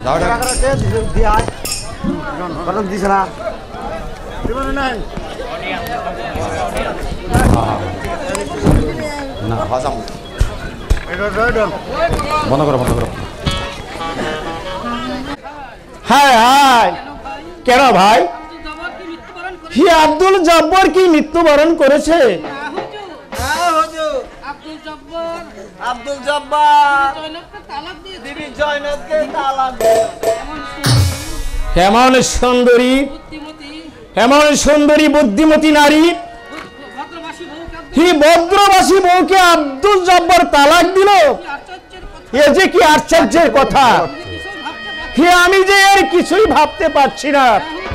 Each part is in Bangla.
বন্ধ করো বন্ধ করো। হায় হায়, কেন ভাই? হি আব্দুল জব্বার কি মৃত্যুবরণ করেছে? আব্দুল জব্বার বিবি জয়নবকে তালাক দিয়েছে। এমন সুন্দরী বুদ্ধিমতী নারী হি ভদ্রবাসী বউকে আব্দুল জব্বার তালাক দিল। এ যে কি আশ্চর্যের কথা! হি আমি যে এর কিছুই ভাবতে পারছি না।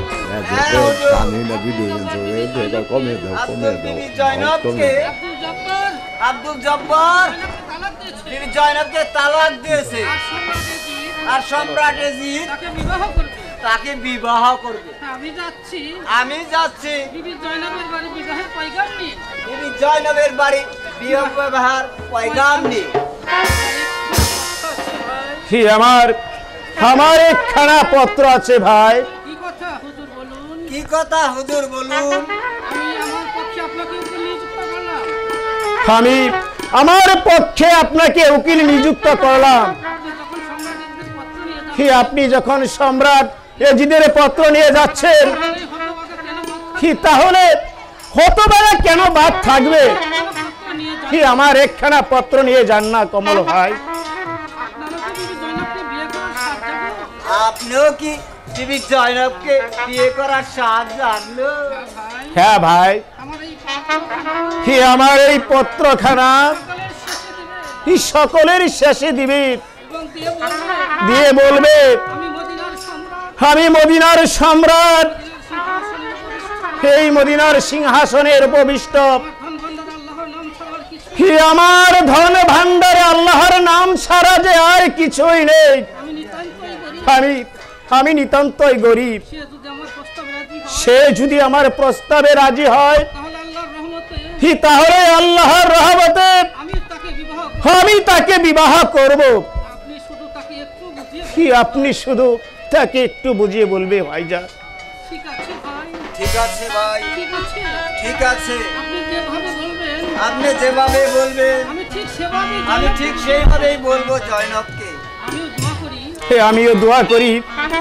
আব্দুল জব্বার বিবি জয়নবকে তালাক দিয়েছে আর সম্রাট এজিদ তাকে বিবাহ করবে। আমি যাচ্ছি বিবি জয়নবের বাড়ি বিবাহের পয়গাম নিয়ে। হি আমার একখানা পত্র আছে ভাই। কি কথা হুজুর বলুন? আমি আমার পক্ষে আপনাকে উকিল নিযুক্ত করলাম। কি আপনি যখন সম্রাট এজিদের পত্র নিয়ে যাচ্ছেন, কি তাহলে হতবেলা কেন বাদ থাকবে? কি আমার একখানা পত্র নিয়ে যান না কমল ভাই। আপনিও কি বিবি জয়নবকে বিয়ে করার সাজ জানলো? হ্যাঁ ভাই, কি আমার এই পত্রখানা সকলের শেষে দিবে, দিয়ে বলবে আমি মদিনার সম্রাট, এই মদিনার সিংহাসনের উপবিষ্ট। কি আমার ধন ভান্ডারে আল্লাহর নাম ছাড়া যে আর কিছুই নেই। আমি নিতান্তই গরিব। সে যদি আমার প্রস্তাবে রাজি হয়, তাহলে আল্লাহর রহমতে আমি তাকে বিবাহ করব। কি আপনি শুধু তাকে একটু বুঝিয়ে বলবে ভাইজান? ঠিক আছে ভাই, ঠিক আছে, আপনি যেভাবে বলবেন আমি ঠিক সেইভাবেই বলবো জয়নবকে। আমিও দোয়া করি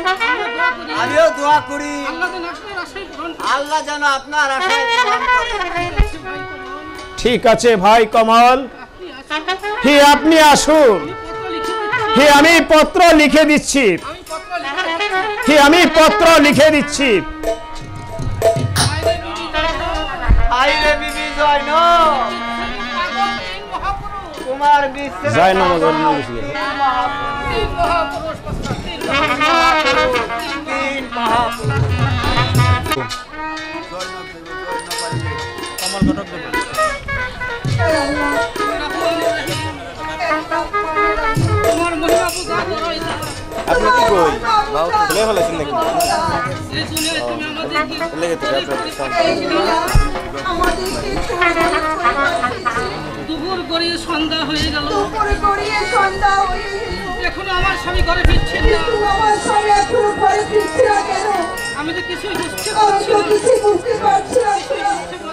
আল্লাহ যেন আপনার আশায় পূরণ করে। ঠিক আছে ভাই কমল, হি আপনি আসুন। হি আমি পত্র লিখে দিচ্ছি, হি আমি পত্র লিখে দিচ্ছি। আইরে বিবি জয়নব, তোমার বিশ্বে আপনি কি কই বাউ খুলে ফেলেছেন নাকি? দুপুর গড়িয়ে সন্ধ্যা হয়ে গেল, এখনো আমার স্বামী ঘরে ফিরছেন না। আমি তো কিছুই বুঝতে পারছি না।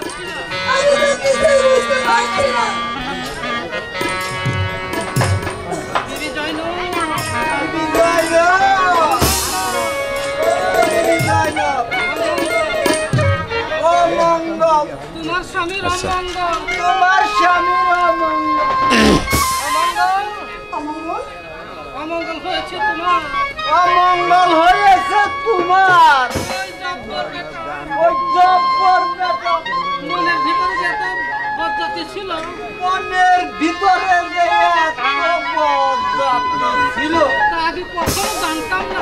তোমার স্বামীর অমঙ্গল হয়েছে, তোমার অমঙ্গল হয়েছে তোমার। ওই জব্বর বেটা মনের ভিতরে যে এত বজ্জাতি ছিল, মনের ভিতরে যে এত বজ্জাতি ছিল তা আগে কখনো জানতাম না।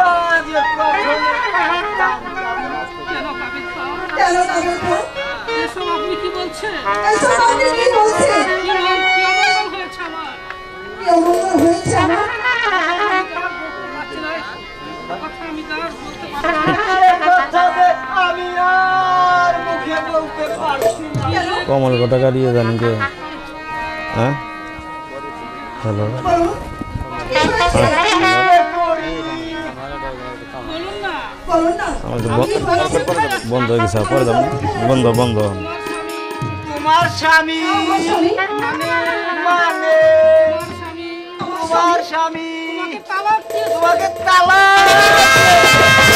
কেন কাবিল সাহেব, এসব আপনি কি বলছেন? কি অমঙ্গল হয়েছে আমার? আমি তার বলতে পারছি না। কমল গোটা গাড়িয়ে জানি কে? হ্যাঁ, হ্যালো, আমার তো বন্ধ হয়ে গেছে পরে যাবো বন্ধ বন্ধ তোমার স্বামী মানে মানে তোমার স্বামী তোমার স্বামী তালাক দিয়ে তোমাকে তালাক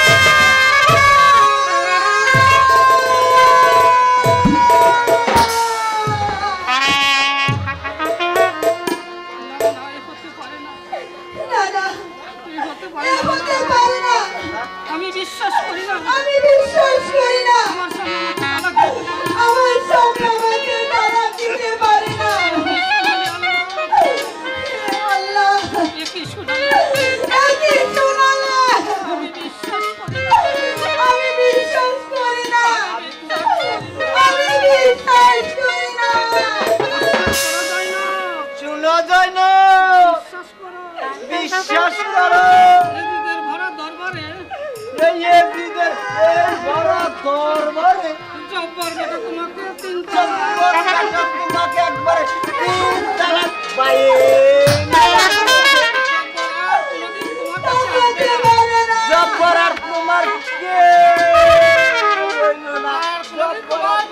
আমি বিশ্বাস করি না আমার স্বামী আমাকে তালাক দিতে পারে না একই শোনালে আমি বিশ্বাস করি না শুনো যায় না বিশ্বাস করো এদিকের ভরা দরবারে এই এদিকে এই বড় দরবারে জব্বর বেটা তোমাকে তিন জব্বর বেটা তোমাকে একবারে তিন তালাক পাইয়ে জব্বর আর তোমার কে হইলো না জব্বর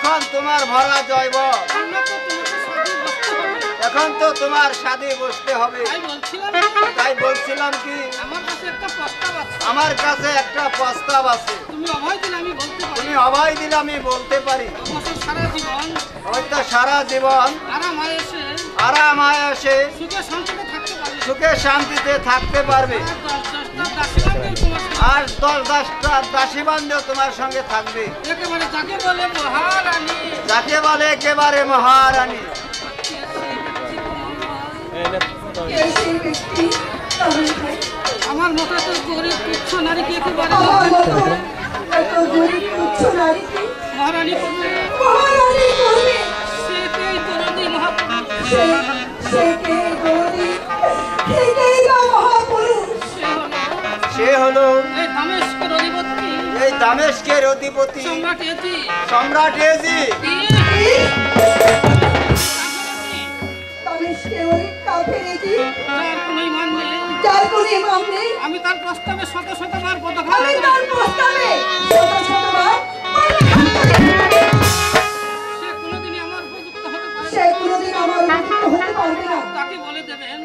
এখন তোমার ভরা জয়বর, এখন তো তোমার সাদে বসতে হবে। তাই বলছিলাম কি, আমার কাছে একটা প্রস্তাব আছে। তুমি অভয় দিলে আমি বলতে পারি। হয়তো সারা জীবন আরামায় এসে সুখে শান্তিতে থাকতে পারবে, আর 10-10টা দাসী বান্ধব তোমার সঙ্গে থাকবে, যাকে বলে একেবারে মহারানী। আমার মতো তো গরিব তুচ্ছ নারীকে একেবারে মহারানী করবে, সেটাই তরুণী সে হলো এই দামেস্কের অধিপতি সম্রাট এজি। আমি তার প্রস্তাবে শত শতবার সে কোনোদিনই আমার উপযুক্ত হতে পারবে না। তাকে বলে দেবেন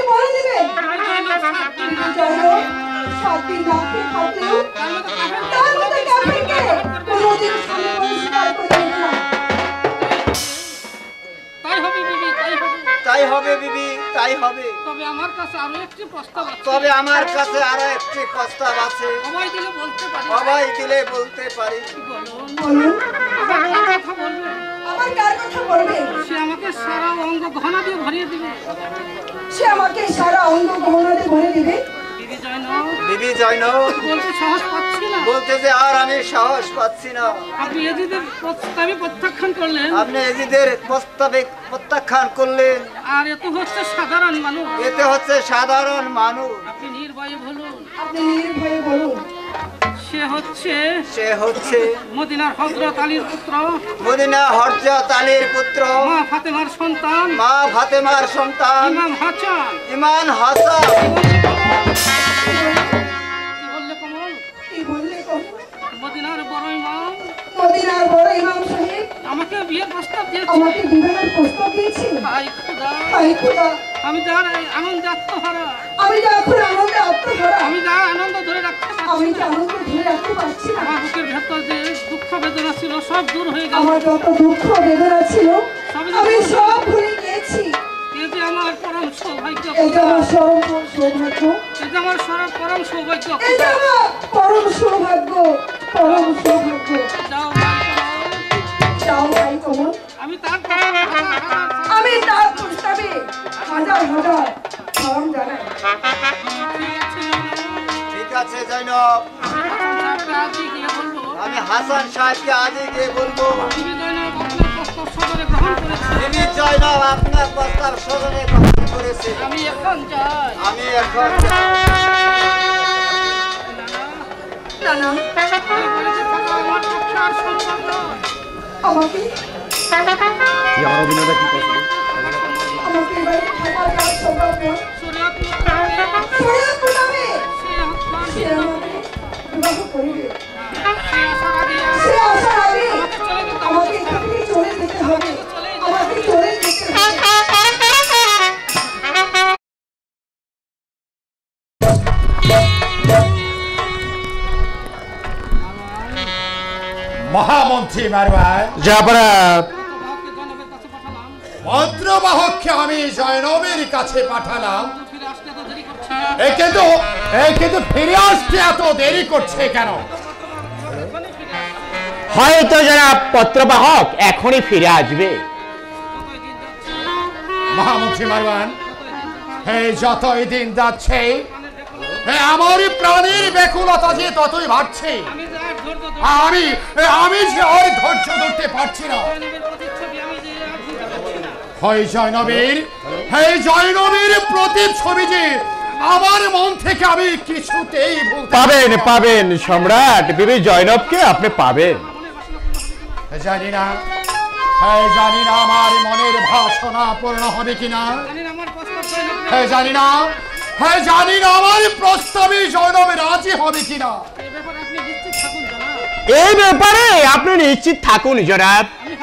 তাই হবে বিবি, তাই হবে। তবে আমার কাছে আরো একটি প্রস্তাব আছে। সবাই দিলে বলতে পারি। সে আমাকে সারা অঙ্গ গহনা দিয়ে ভরিয়ে দিবে। বিবি জয়নব বলতে সাহস পাচ্ছি না, বলতে যে আর আমি সাহস পাচ্ছি না। আপনি এজিদের প্রস্তাবে প্রত্যাখ্যান করলেন, আপনি এজিদের প্রস্তাবে প্রত্যাখ্যান করলেন। আর এত হচ্ছে সাধারণ মানুষ, এতে হচ্ছে সাধারণ মানুষ। আপনি নির্ভয়ে বলুন, সে হচ্ছে মদিনার হযরত আলীর পুত্র, মা ফাতেমার সন্তান ইমাম হাসান। মদিনার বড় ইমাম সাহেব আমাকে বিয়ের প্রস্তাব দিয়েছে। হায় খোদা, আমি যার আনন্দে আত্মহারা, আমি যা আনন্দ ধরে রাখতে পারছি না। আমার বুকের ভেতর যে দুঃখ বেদনা ছিল সব দূর হয়ে গেল। আমার যত দুঃখ বেদনা ছিল আমি সব ভুলে গিয়েছি। এই যে আমার পরম সৌভাগ্য, এটা আমার পরম সৌভাগ্য, এটা আমার পরম সৌভাগ্য, এটা আমার পরম সৌভাগ্য, পরম সৌভাগ্য। যাও ভাই কমল, আমি তার প্রস্তাবে হাজার সালাম জানাই। ঠিক আছে জয়নব, আমি হাসান সাহেবকে আজই গিয়ে বলবো। বিবি জয়নব আপনার প্রস্তাব সদনে গ্রহণ করেছে। আমি এখন যাই। আমাকে আমার অভিনয়টা কি করছে? আমাকে এবারে থাকার কাজ সম্ভব নয়। শরীয়ত মোতাবেক সে আমাকে বিবাহ করিবে। সে আসার আগে আমাকে এখান থেকে চলে যেতে হবে, আমাকে চলে যেতে হবে। মহামন্ত্রী মারওয়ান, মন্ত্রবাহককে আমি জয়নবের কাছে পাঠালাম, কিন্তু ফিরে আসতে এত দেরি করছে কেন? হয়তো যারা পত্রবাহক এখনই ফিরে আসবে। মহামন্ত্রী মারওয়ান, যতই দিন যাচ্ছে আমার প্রাণের ব্যাকুলতা যে ততই বাড়ছে। আমি যে আর ধৈর্য ধরতে পারছি না। জয়নবীর প্রতিচ্ছবি যে আমার মন থেকে আমি কিছুতেই পাবেন সম্রাট, বিবি জয়নবকে আপনি পাবেন। জানি না আমার মনের বাসনা পূর্ণ হবে কিনা, জানি না আমার প্রস্তাবে জয়নব রাজি হবে কিনা। এই ব্যাপারে আপনি নিশ্চিত থাকুন জনাব,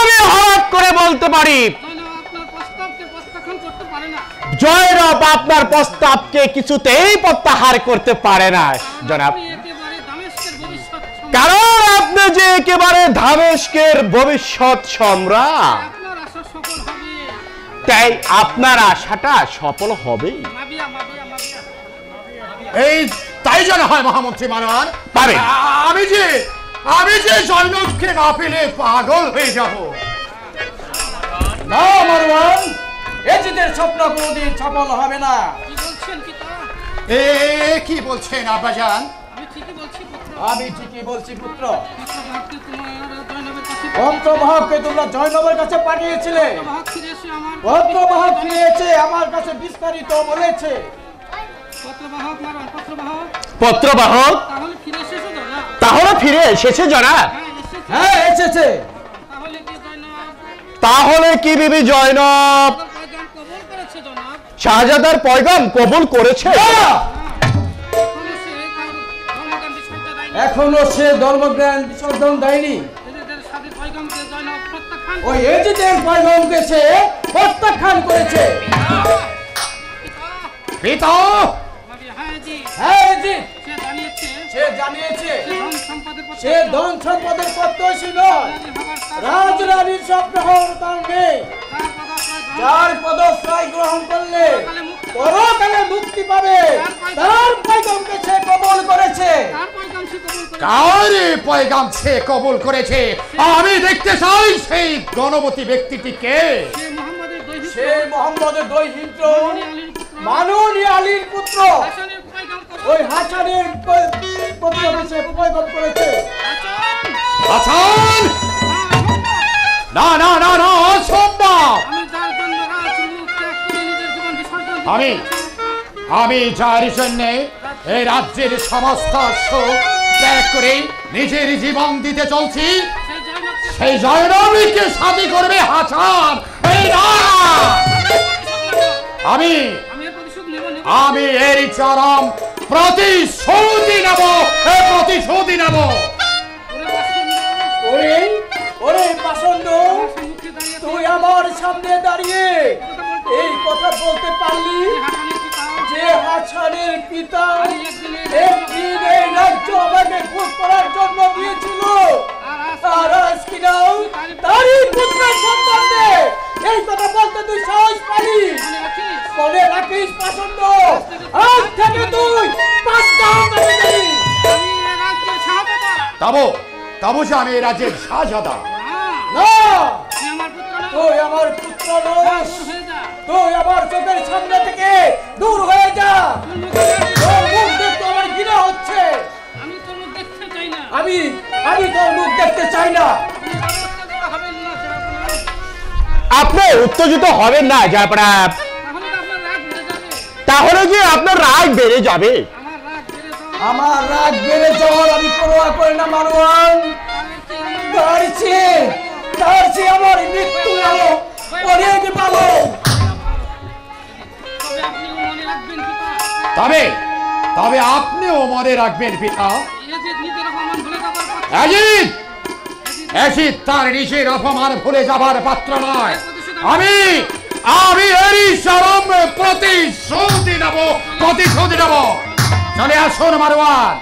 আমি হঠাৎ করে বলতে পারি আপনার প্রস্তাবকে প্রত্যাখ্যান করতে পারে না। জয়নব আপনার প্রস্তাবকে কিছুতেই প্রত্যাহার করতে পারে না জনাব, আপনি একেবারে দামেস্কের ভবিষ্যৎ কারণ আপনি যে একেবারে দামেস্কের ভবিষ্যৎ সম্রাট, আপনার আশা সফল হবে। তাই আপনার আশাটা সফল হবেই। মাবিয়া মাবিয়া মাবিয়া এই তাই যেন হয় মহামন্ত্রী মারওয়ান। পারে। আমি যে জয়নবকে না পেলে পাগল হয়ে যাব। না মারওয়ান, এজিদের স্বপ্ন কোনোদিন সফল হবে না। কি বলছেন পিতা? কি বলছেন আব্বাজান? আমি ঠিকই বলছি পুত্র। আমি ঠিকই বলছি পুত্র। পুত্রবাহককে তোমার জয়নবের কাছে পত্রবাহককে তোমরা জয়নবের কাছে পাঠিয়েছিলে। পুত্রবাহক ফিরে এসে আমার পত্রবাহক ফিরেছে, আমার কাছে বিস্তারিত বলেছে। পত্রবাহক মারণ পত্রবাহক পত্রবাহক তাহলে ফিরে এসেছো দাদা? তাহলে ফিরে এসেছে জনাব। হ্যাঁ এসেছে। হ্যাঁ এসেছে। তাহলে কি জয়নব তাহলে কি বিবি জয়নব পয়গাম কবুল করেছে জনাব? শাহজাদার পয়গাম কবুল করেছে? এখনো সে ধর্মজ্ঞান বিসর্জন দেয়নি। এখনো সে ধর্মজ্ঞান বিসর্জন দেয়নি। এদের সাদের পয়গামকে জয়নব প্রত্যাখ্যান ওই এজিদের পয়গমকে সে প্রত্যাখ্যান করেছে। পিতা, হ্যাঁ জি হ্যাঁ এজিদ সে জানিয়েছে সে জানিয়েছে সে ধন সম্পদের প্রতি সে ধন সম্পদের প্রত্যাশী নয়, রাজরানীর স্বপ্ন হওয়ার তার নেই। যার পদশ্রয় গ্রহণ করলে পরকালে মুক্তি পাবে, তার পয়গমকে সে কবুল করেছে। তার পয়গাম সে কবুল করে কারে পয়গাম সে কবুল করেছে? আমি দেখতে চাই সেই গণবতী ব্যক্তিটিকে। সে মোহাম্মদের দৈহিক সে মোহাম্মদের দৈহিত্র আলীর পুত্র মাননী আলীর পুত্র হাসানের পয়গাম কবুল ওই হাসানের পুত্রকে সে পয়গম করেছে। আছেন? না না না না, অসম্ভব। আমি যার জন্য রাজমুখ ত্যাগ করে নিজের জীবন বিসর্জন দিতে আমি পেরেছি, আমি যার জন্যে এই রাজ্যের সমস্ত সুখ ত্যাগ করে নিজের জীবন দিতে চলছি, সেই জয়নবকে সেই জয়নবীকে শাদী করবে হাসান। এই না! আমি আমি এর প্রতিশোধ নেব নেব। আমি এর চরম প্রতিশোধই নেব, প্রতিশোধই নেব। ওরে বাসিন্দা, ওরে ওরে পাষণ্ড, আমার সম্মুখে দাঁড়িয়ে তুই আমার সামনে দাঁড়িয়ে এই কথা বলতে পারলি হাসানের পিতা যে হাসানের পিতা একদিনের একদিন এই রাজ্য আমাকে খুন করার জন্য দিয়েছিল, আর আজ কিনা তারই পুত্রের সন্তানকে এই কথা বলতে তুই সাহস পালি? মনে রাখিস মনে রাখিস পাষণ্ড, আজ থেকে তুই 5 টাকা মেরে দিবি। আমি এ রাজ্যের শাহজাদা। তবু যে আমি এই রাজ্যের শাহজাদা। না, না, তুই আমার পুত্র না। তুই আমার পুত্র নস, দূর হয়ে যা। তুই আমার চোখের সামনে থেকে দূর হয়ে যা। তুই মুখ দেখতে- তোর মুখ দেখতে আমার ঘৃণা হচ্ছে। আমি তোর মুখ দেখতে চাই না। আমি তোর মুখ দেখতে চাই না। আপনি আরো উত্তেজিত হবেন না, জয়প্রনাথ। আপনি উত্তেজিত হবেন না জয়প্রাপ, তাহলে তো আপনার রাগ বেড়ে যাবে। তাহলে কি আপনার রাগ বেড়ে যাবে? আমার রাগ বেড়ে যাওয়া আমার রাগ বেড়ে যাওয়ার আমি পরোয়া করি না মারওয়ান। তার চেয়ে আমার মৃত্যু ভালো, অনেক ভালো। তবে আপনিও মনে রাখবেন পিতা, তবে আপনিও মনে রাখবেন পিতা, ইয়াজিদ নিজের অপমান ভুলে যাবার পথে এজিদ তার নিজের অপমান ভুলে যাবার পাত্র নয়। আমি এরই চরম প্রতিশোধই নেব। চলে আসুন মারওয়ান।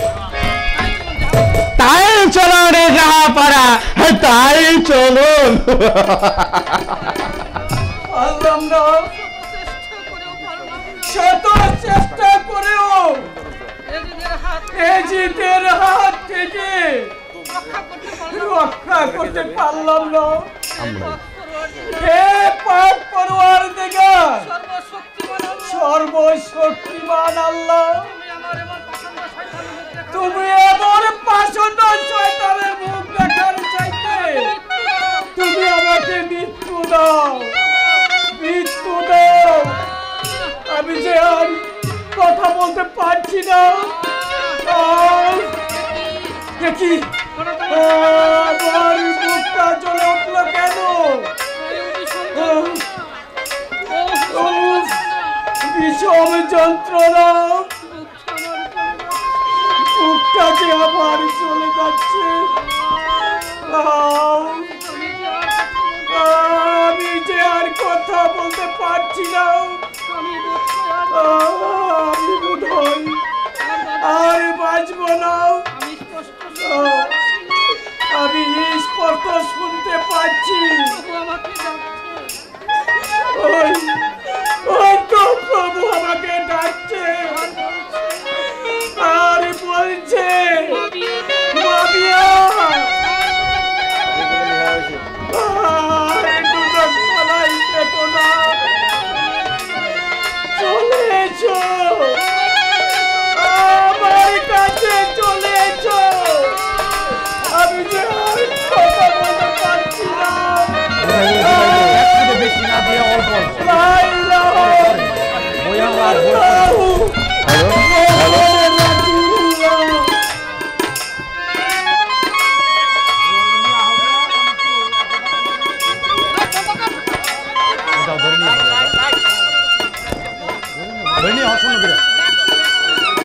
তাই চলো রে জাহাপাড়া, তাই চলুন। পারলাম না, চেষ্টা করেও পারলাম না। শত চেষ্টা করেও ইয়াজিদের হাত এজিদের হাত থেকে রক্ষা করতে পারলাম না। হে পাক পরওয়ারদিগার, সর্বশক্তিমান আল্লাহ, তুমি এমন পাষণ্ড শয়তানের মুখ দেখার চাইতে তুমি আমাকে মৃত্যু দাও। আমি যে আর কথা বলতে পারছি না। দেখি আমার মুখটা জ্বলে উঠল কেন? বিষম যন্ত্রণা, মুখটা যে আমার চলে যাচ্ছে। পাচ্ছি। প্রভু আমাকে ডাকছে। ওই ওই তো প্রভু আমাকে ডাকছে আর বলছে মাবিয়া আর দুটো গলায় পেতো না, চলে এসো আমার কাছে, চলে এসো। আমি যে আর কথা বলতে পারছি না। বেশি না দিয়ে অল্প লা ইলাহা ইল্লাল্লাহু মুহাম্মাদুর রাসূলুল্লাহ। ধরে নিয়ে আসুন